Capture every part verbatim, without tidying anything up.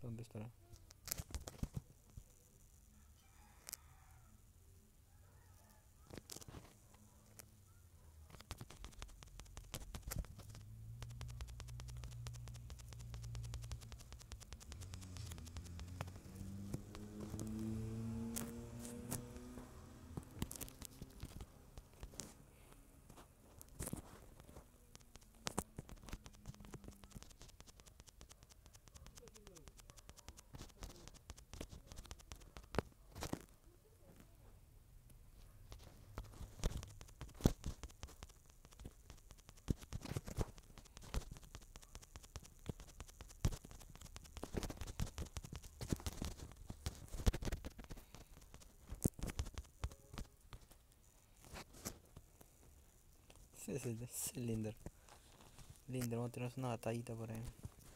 ¿Dónde estará? Sí, es el, es el Linder. Linder, vamos a tener una batallita por ahí.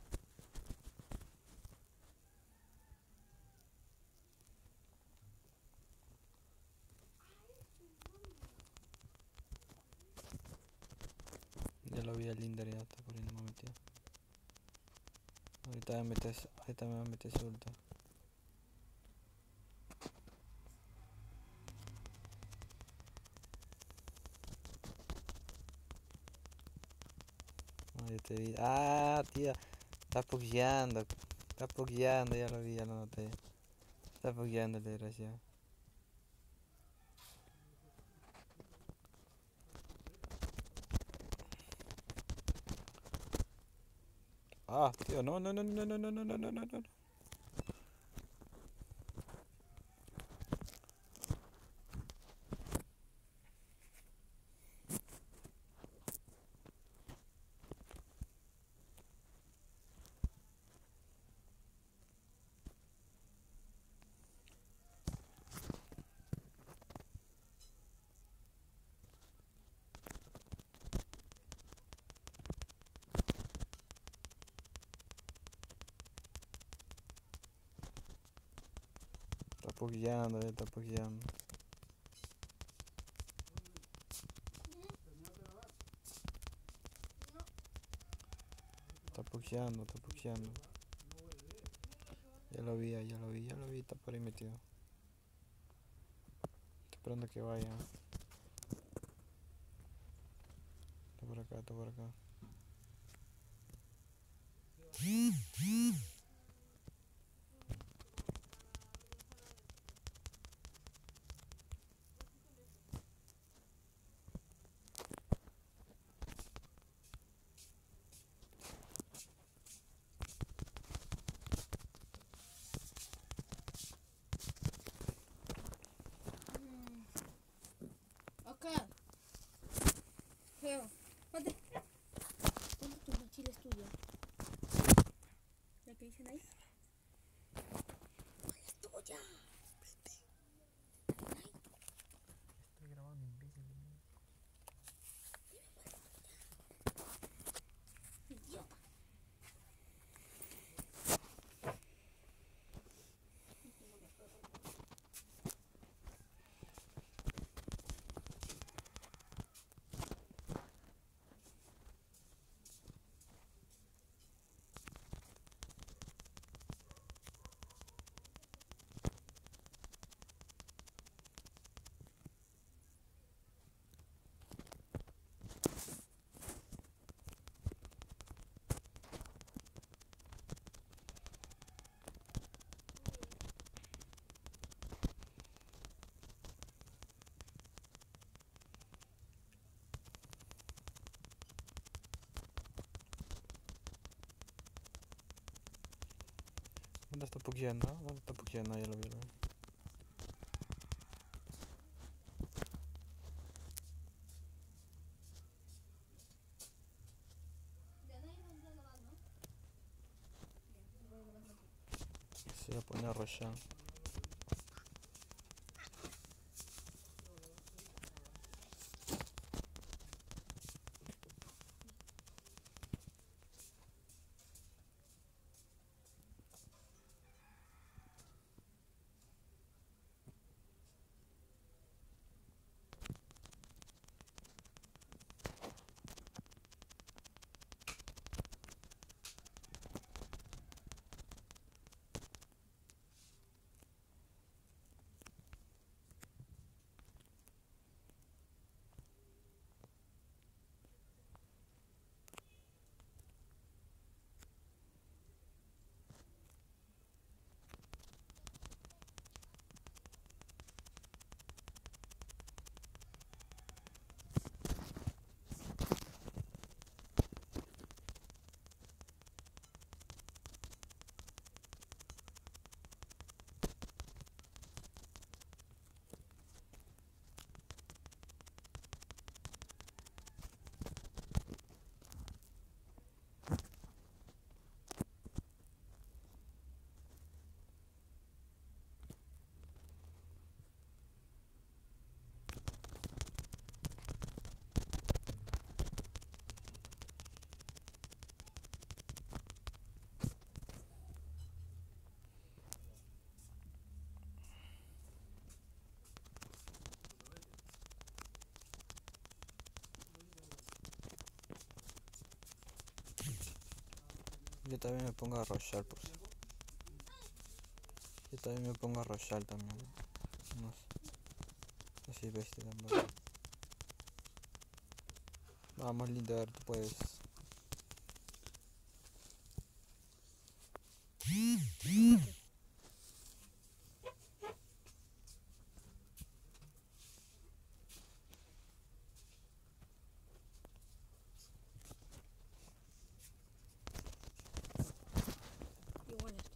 Ya lo vi al Linder, ya está por ahí, no me metió. Ahorita me metes, ahorita me va a meter su ulta. Ah, ya te vi. Ah, tía. Está pugueando. Está pugueando, ya lo vi, ya lo noté. Está pugueando el desgraciado. Ah, tío, no, no, no, no, no, no, no, no, no, no, no. Está pugueando, ya está pugueando. Está pugueando, está pugueando. Ya lo vi, ya lo vi, ya lo vi, está por ahí metido. Estoy esperando que vaya. Está por acá, está por acá. Acá. Feo. ¿Dónde? ¿Dónde tu mochila es tuya? ¿La que dicen ahí? ¿Cuál es tuya? Estoy grabando, imbécil. Idiota. ¿Dónde está pugueando? ¿Dónde está pugueando? Ya lo vi, ya lo vi. Se va a poner a rollar. Yo también me pongo a arrollar, pues. Yo también me pongo a arrollar también. No sé. Así bestia también. Vamos, Linder, tú puedes. Igual esto.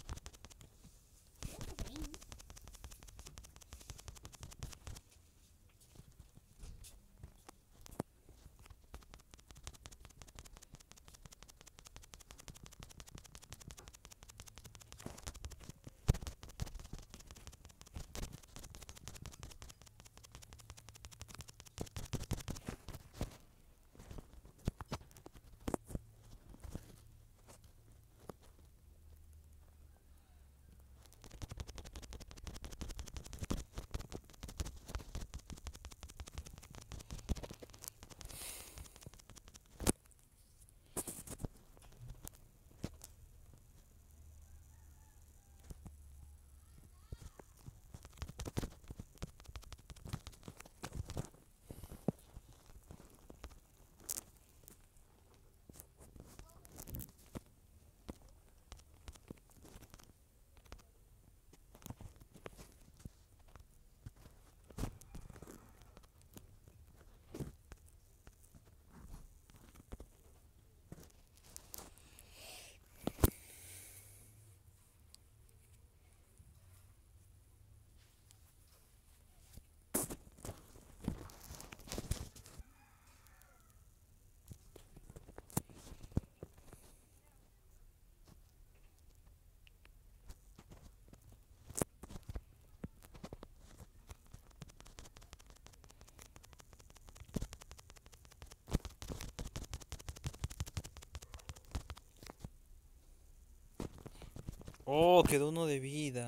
Oh, quedó uno de vida.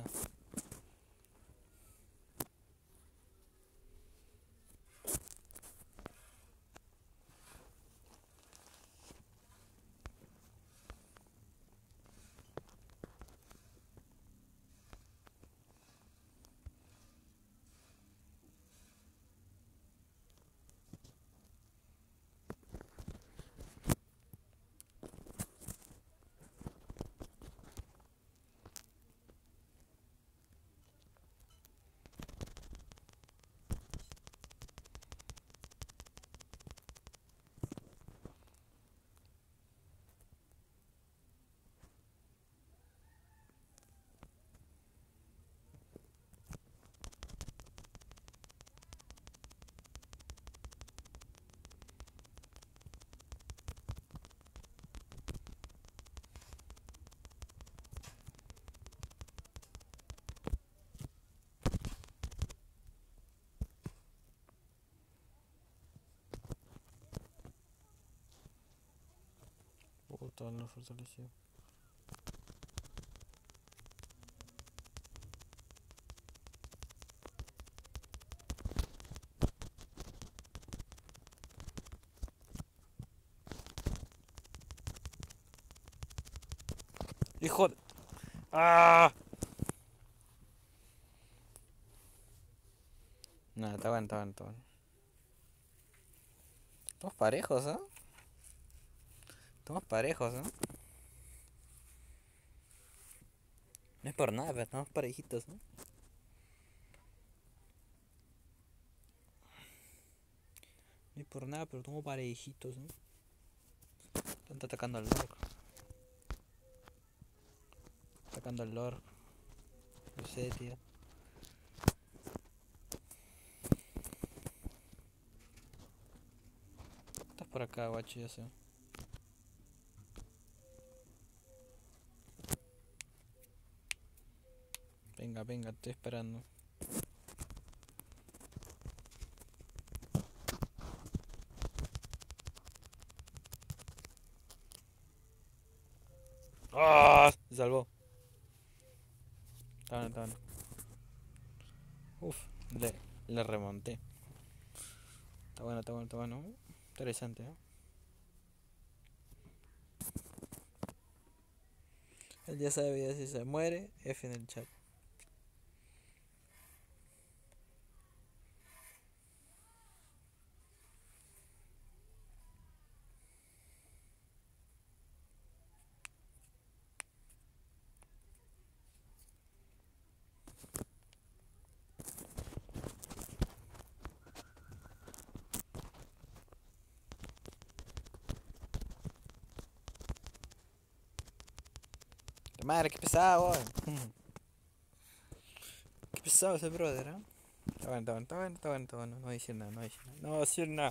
Puta, no fortaleció. Hijo de... ¡Ah! Nada, está bueno, está bueno, está bueno. Estamos parejos, ¿eh? Estamos parejos, ¿eh? No es por nada, pero estamos parejitos, ¿no? No es por nada, pero estamos parejitos, ¿no? Están atacando al Lord. Atacando al Lord. No sé, tío. Estás por acá, guacho, ya sé. Venga, venga, estoy esperando. ¡Ah! Se salvó. Está bueno, está bueno. Uf, le, le remonté. Está bueno, está bueno, está bueno. Interesante, ¿eh? Él ya sabe, ya si se muere, F en el chat. Madre, qué pesado, weón. Qué pesado ese brother, ¿eh? Está bueno, está bueno, está bueno, está bueno, está bueno. No voy a decir nada, no voy a decir nada. No voy a decir nada.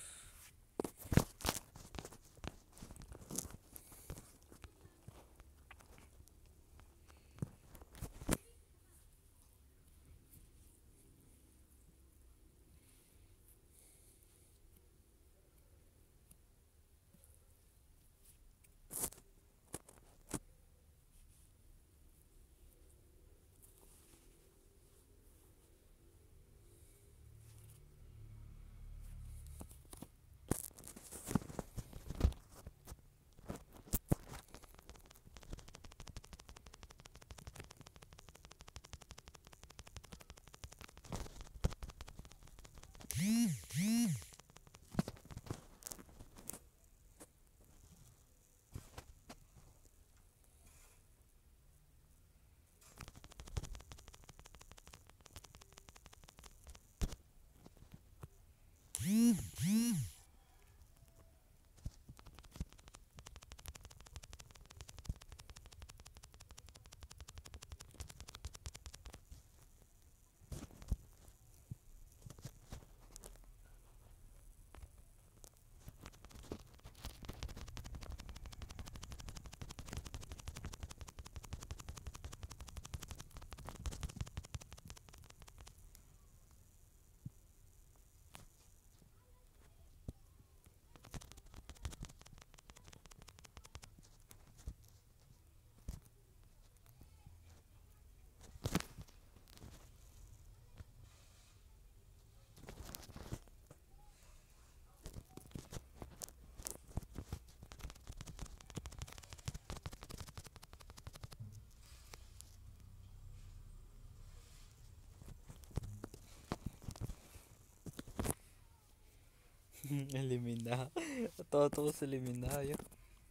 Eliminado. Todos, todos eliminados yo.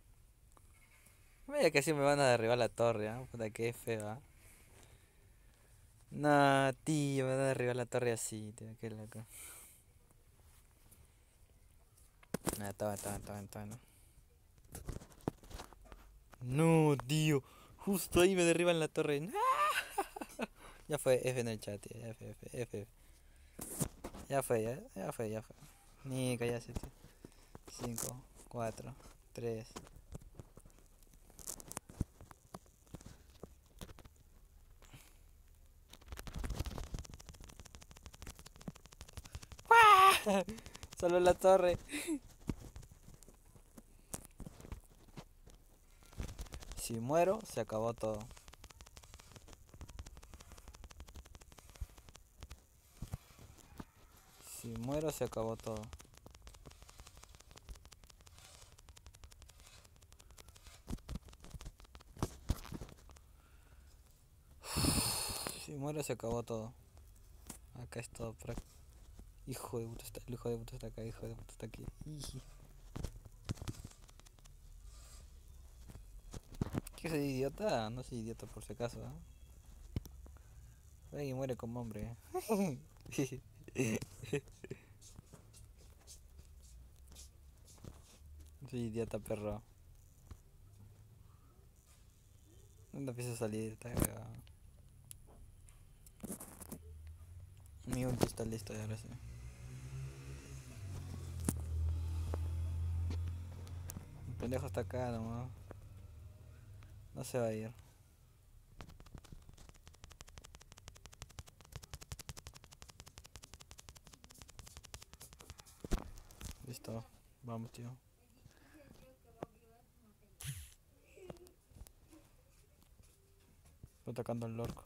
Vaya que sí me van a derribar la torre, ¿ah? Puta que feo, ¿ah? No, tío, me van a derribar la torre así, tío, qué loco. Ah, está, está, está, está, no. No, tío. Justo ahí me derriban la torre. ¡No! Ya fue, F en el chat, tío. F, F, F. Ya fue, ya, ya fue, ya fue. Ni cállate, tío. cinco, cuatro, tres. Solo la torre. Si muero, se acabó todo. Si muero, se acabó todo. Si muero, se acabó todo. Acá es todo. Por acá. Hijo de puta está, el hijo de puta está acá, hijo de puta está aquí. Iji. ¿Qué soy idiota? No soy idiota por si acaso, ¿eh? Ven y muere como hombre. Soy idiota, perro. No empieza a salir, está cagado. Mi ulti está listo ya, ahora sí. El pendejo está acá nomás. No se va a ir. Listo. Vamos, tío. Está atacando al Lord.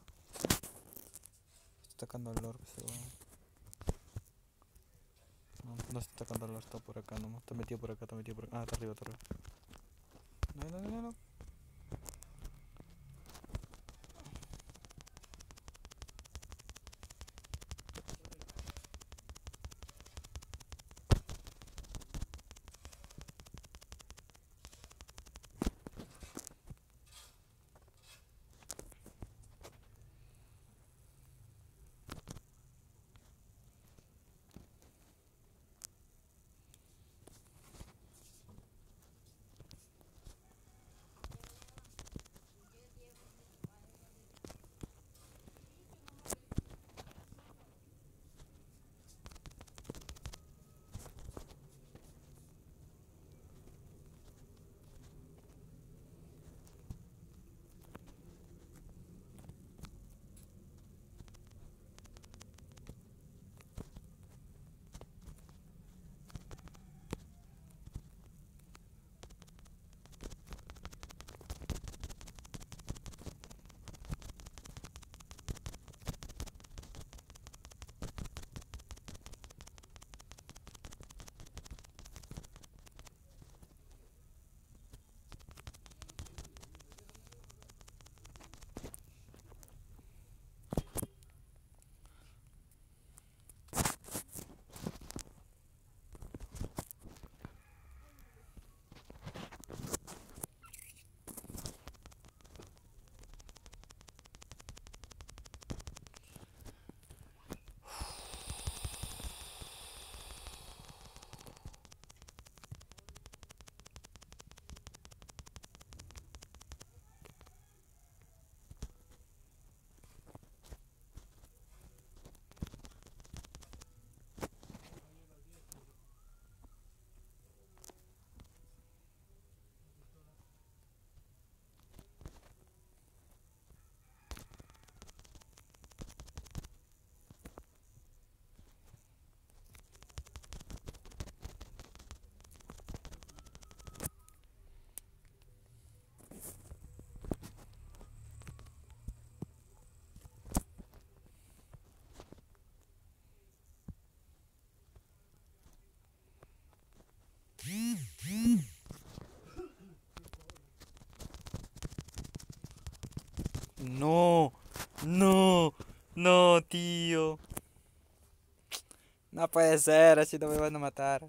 Está atacando al Lord, ese weón. No, no está atacando al Lord, está por acá nomás. Está metido por acá, está metido por acá. Ah, está arriba, está arriba. No, no, no, no. No, no, no, tío. No puede ser, así no me van a matar.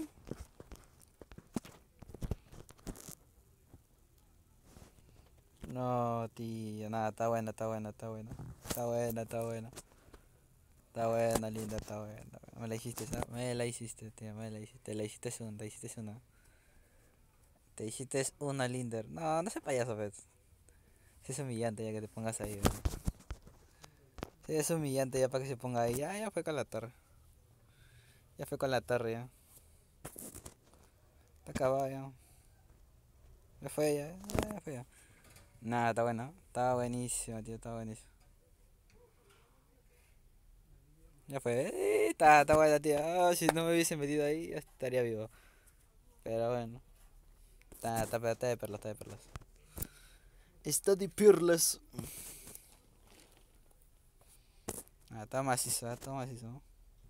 No, tío, nada, está buena, está buena, está buena. Está buena, está buena. Está buena, linda, está buena. Me la hiciste, ¿sabes? Me la hiciste, tío, me la hiciste. La hiciste una, te hiciste una. Te hiciste una, Linder. No, no seas payaso, pues. Si es humillante ya que te pongas ahí, ¿no? Si es humillante ya para que se ponga ahí. Ya, ya fue con la torre. Ya fue con la torre, ya. Está acabado, ya. Ya fue, ya, ya, ya fue, ya. Nada, está bueno. Está buenísimo, tío, está buenísimo. Ya fue. Eh, está, está buena, tío. Ah, si no me hubiese metido ahí, ya estaría vivo. Pero bueno. Está, está, está de perlas, está de perlas. Está de perlas. Ah, está macizo, ah, está macizo.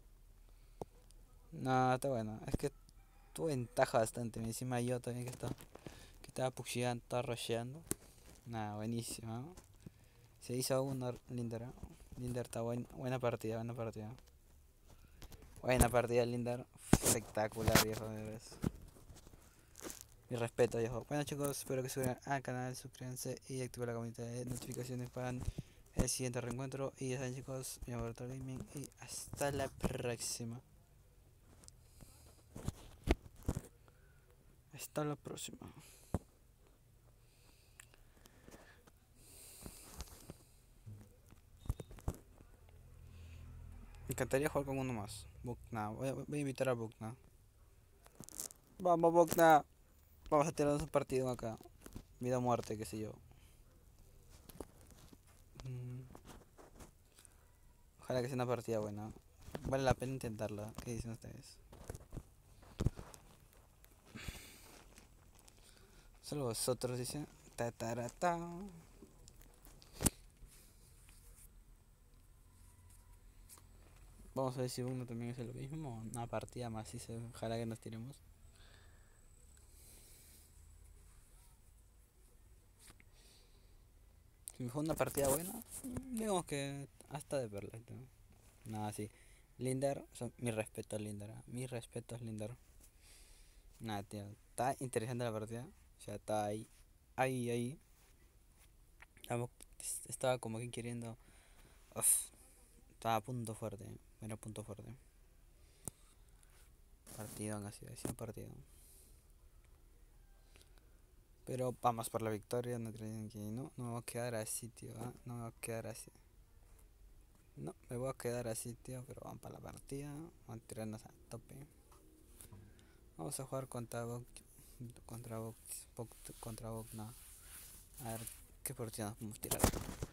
No, está bueno. Es que tuvo ventaja bastante. Encima yo también que estaba, que estaba pusheando, estaba rusheando. Nada, buenísimo, ¿no? Se hizo uno, Linder. ¿No? Linder está buen, buena partida, buena partida. Buena partida, Linder. Espectacular, viejo, de verdad. Mi respeto, viejo. Bueno, chicos, espero que suban al canal, suscríbanse y activen la campanita de notificaciones para el siguiente reencuentro. Y ya saben, chicos, mi amor Gaming. Y hasta la próxima. Hasta la próxima. Me encantaría jugar con uno más. Bukna. Voy a, voy a invitar a Bukna. Vamos, Bukna. Vamos a tirarnos un partido acá. Vida o muerte, qué sé yo. Mm, Ojalá que sea una partida buena. Vale la pena intentarla. ¿Qué dicen ustedes? Solo vosotros dicen. Ta, ta, ra, ta. Vamos a ver si uno también es lo mismo. Una partida más. Si se, ojalá que nos tiremos. Si me fue una partida buena, digamos que hasta de verla. Nada, sí. Linder, son, mi respeto a Linder. ¿Eh? Mi respeto a Linder. Nada, tío. Está interesante la partida. O sea, está ahí. Ahí, ahí. Estaba, estaba como que queriendo. Uf, estaba a punto fuerte. Era punto fuerte. Partidón así, así un partido. Pero vamos por la victoria, no creen que no, no me voy a quedar así, tío, ¿eh? No me voy a quedar así. No, me voy a quedar así, tío, pero vamos para la partida, vamos a tirarnos a tope. Vamos a jugar contra Vox, contra Vox, contra Vox, no. A ver qué partida nos podemos tirar.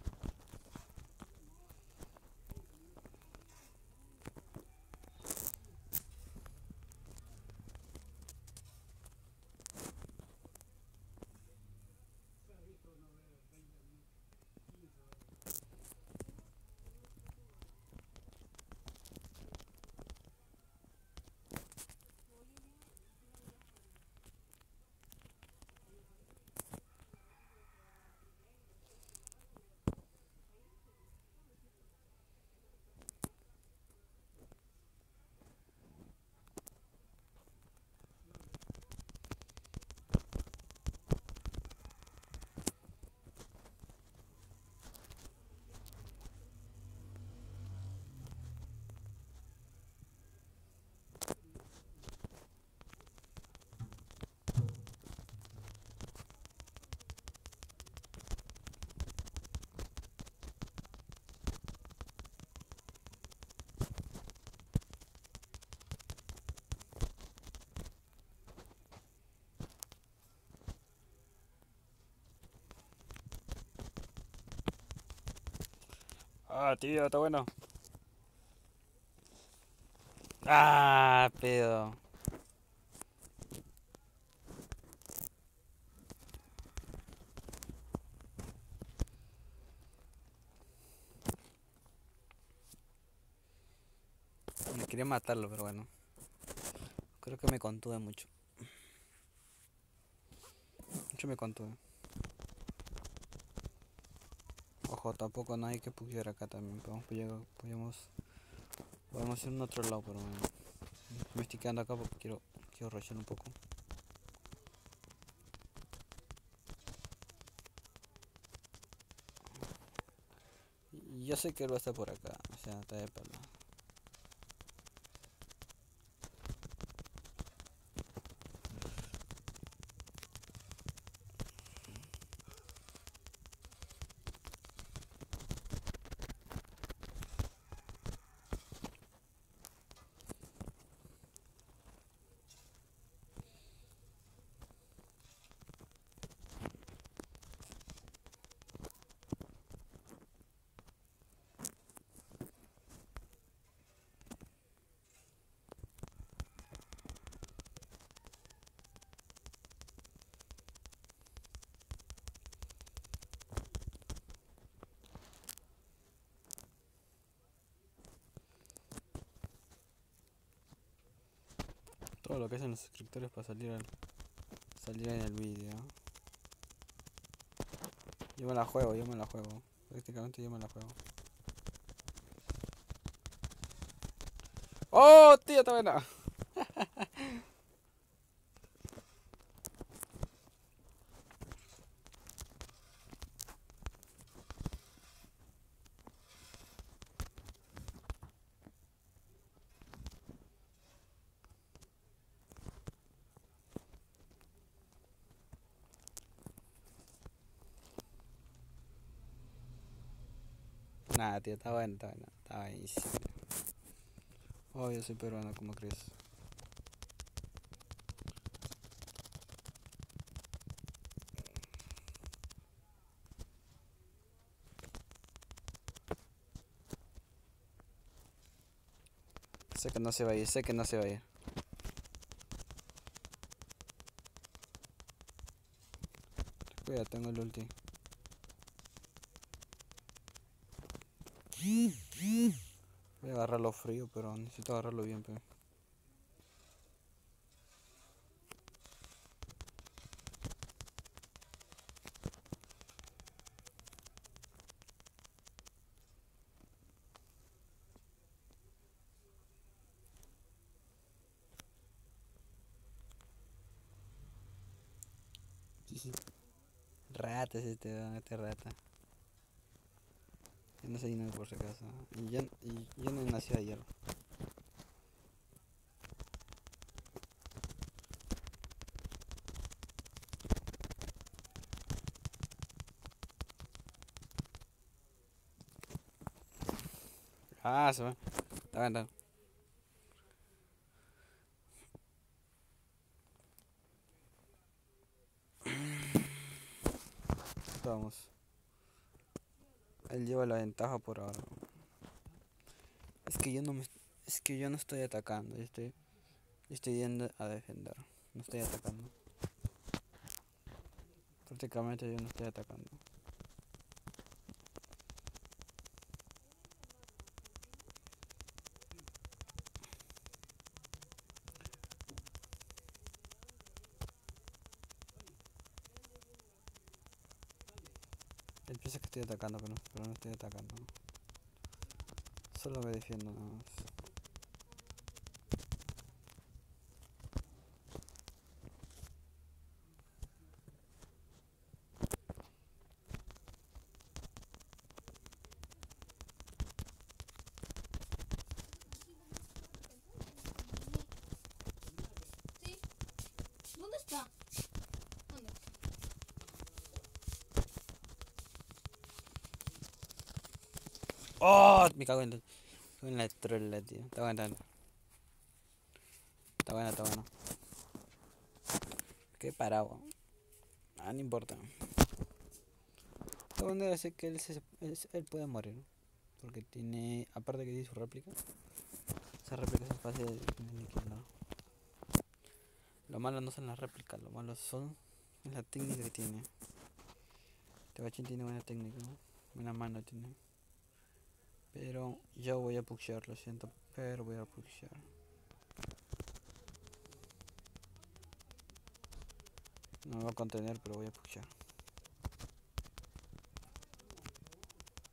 Ah, tío, está bueno. Ah, pedo. Me quería matarlo, pero bueno. Creo que me contuve mucho. Mucho me contuve. ojo, tampoco no hay que pushear acá también. Podemos, podemos, podemos, podemos ir a un otro lado, pero bueno. Me estoy quedando acá porque quiero, quiero rushear un poco. Y yo sé que él va a estar por acá, o sea, está de palo. Todo lo que hacen los suscriptores para salir al, salir en el vídeo. Yo me la juego, yo me la juego. Prácticamente yo me la juego. ¡Oh, tío, está buena! Nada, tío, está bueno, está bueno, está buenísimo. Oh, yo soy peruano, ¿cómo crees? Sé que no se va a ir, sé que no se va a ir. Cuidado, tengo el ulti. Voy a agarrarlo frío, pero necesito agarrarlo bien, pero. Sí, sí. Rata es este, este rata. Yo no sé nada por si acaso. Y yo, y yo no nací ayer. Ah, se va. Está bien, está bien. Vamos. Él lleva la ventaja por ahora. Es que yo no me, es que yo no estoy atacando, yo estoy, yo estoy yendo a defender. No estoy atacando. Prácticamente yo no estoy atacando. Él piensa que estoy atacando, pero no, pero no estoy atacando. Solo me defiendo nada más. Sí. ¿Dónde está? ¿Dónde? ¡Oh! Me cago en la, en la trolla, tío. Está bueno, está bueno. Está bueno, está bueno. Qué parado. Ah, no importa. De manera sé que él, se, él, él puede morir. Porque tiene. Aparte que tiene su réplica. Esa réplica es fácil de aniquilar. Lo malo no son las réplicas, lo malo son. Es la técnica que tiene. Este bachín tiene buena técnica, ¿no? Buena mano tiene. Pero yo voy a pushear, lo siento. Pero voy a pushear. No me va a contener, pero voy a pushear.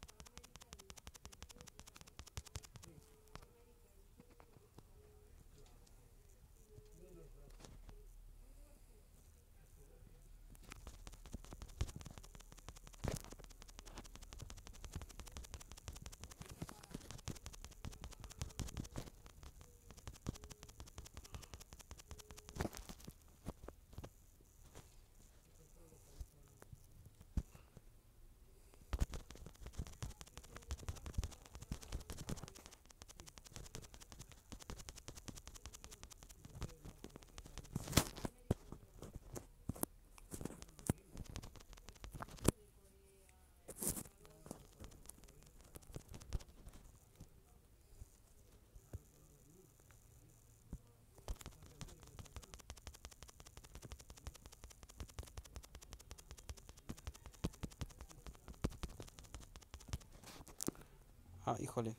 Ah, híjole.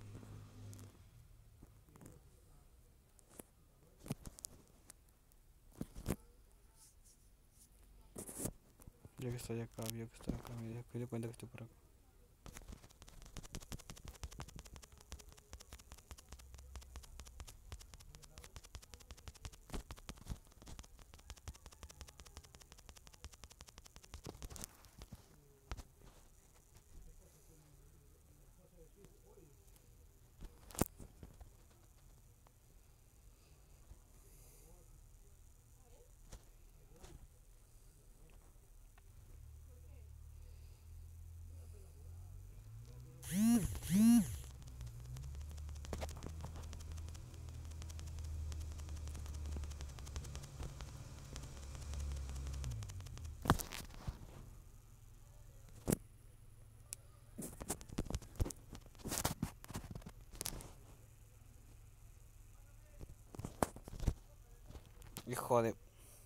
Yo que estoy acá, yo que estoy acá, me doy cuenta que estoy por acá. Hijo de...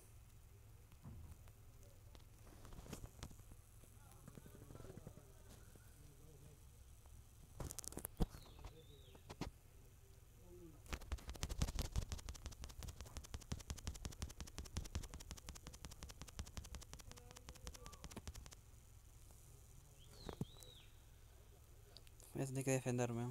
Voy a tener que defenderme.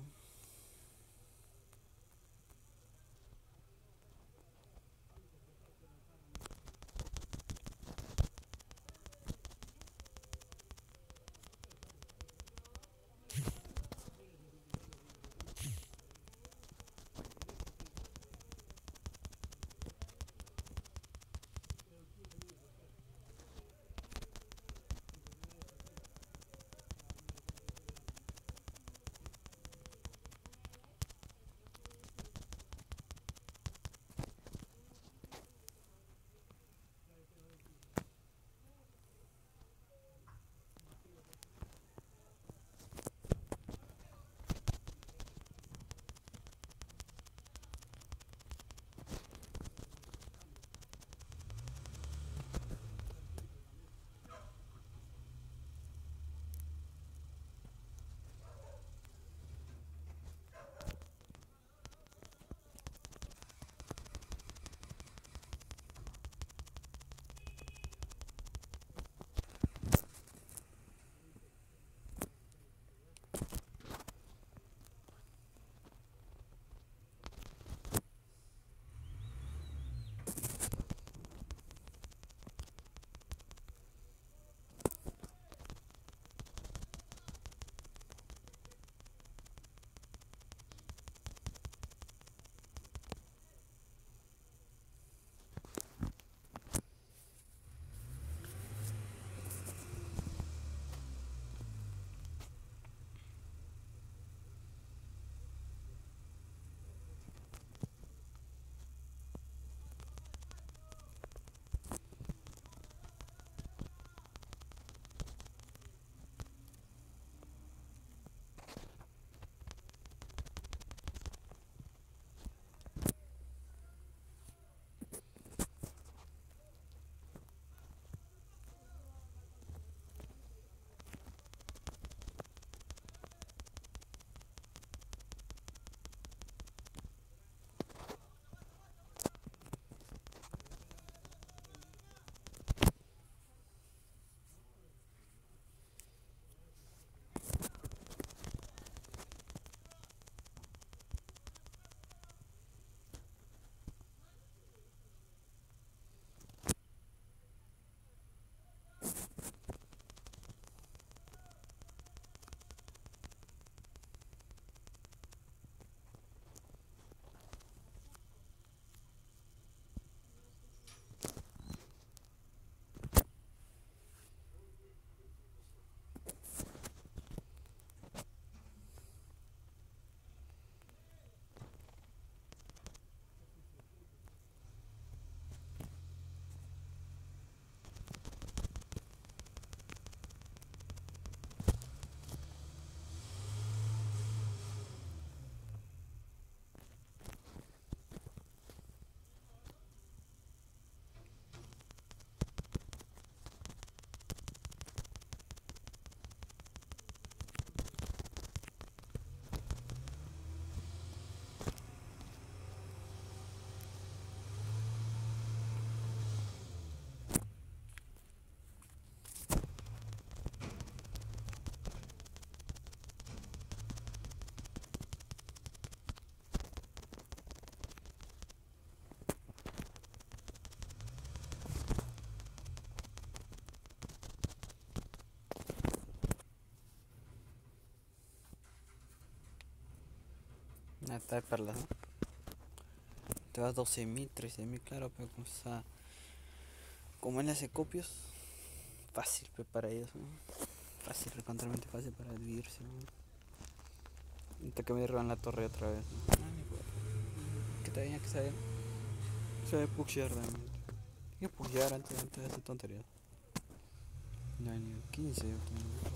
Ah, está de perlas, ¿no? Te vas doce mil, trece mil, claro, pero como, está, como él hace copios, fácil pues, para ellos, ¿no? Fácil, recontramente fácil para dividirse, ¿no? Hasta que me derriban la torre otra vez, ¿no? Ah, ni puedo. Que está bien, que está bien. Se debe pushear realmente. Hay que pushear antes, antes de hacer tonterías. No, ni quince yo tengo.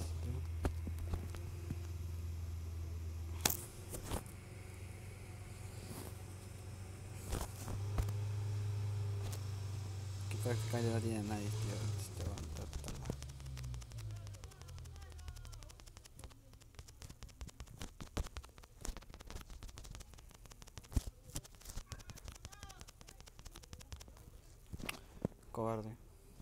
Que prácticamente no tiene nadie, tío. Este va a entrar total. Cobarde.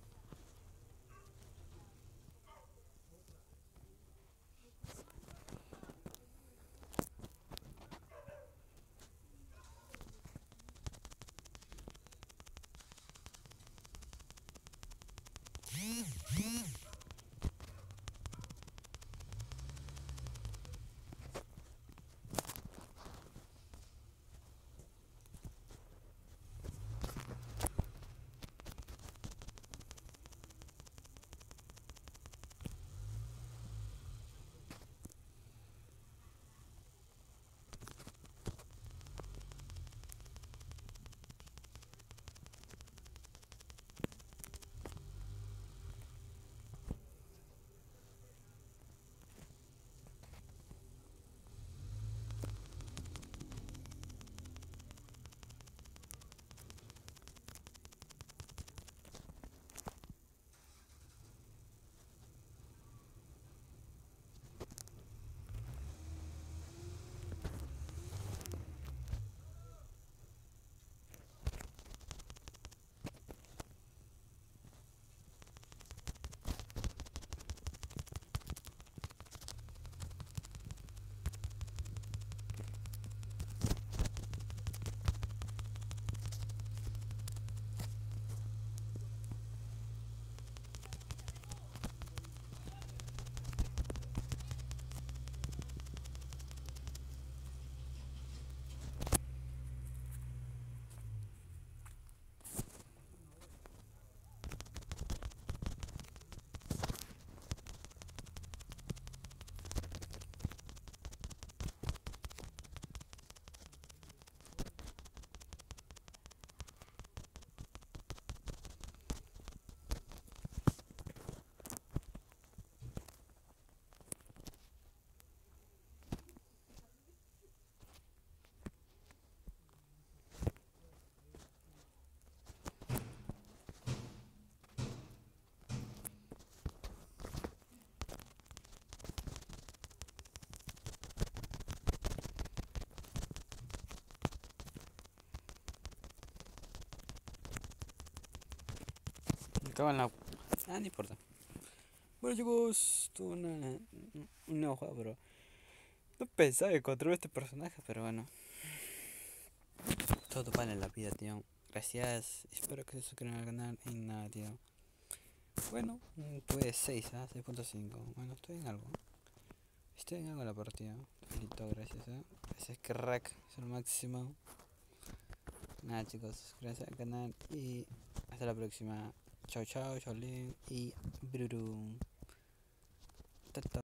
Me cago en la. Ah, no importa. Bueno, chicos, tuvo una, un un nuevo juego, pero no pensaba encontrar este personaje, pero bueno. Todo vale en la vida, tío. Gracias. Espero que se suscriban al canal y nada, tío. Bueno, mm, tuve seis, ¿ah? seis punto cinco. Bueno, estoy en algo. Estoy en algo en la partida. Felito, gracias, ¿eh? Gracias, crack. Es el máximo. Nada, chicos, suscríbanse al canal y hasta la próxima. Chao, chao, Shaolin y Brurum.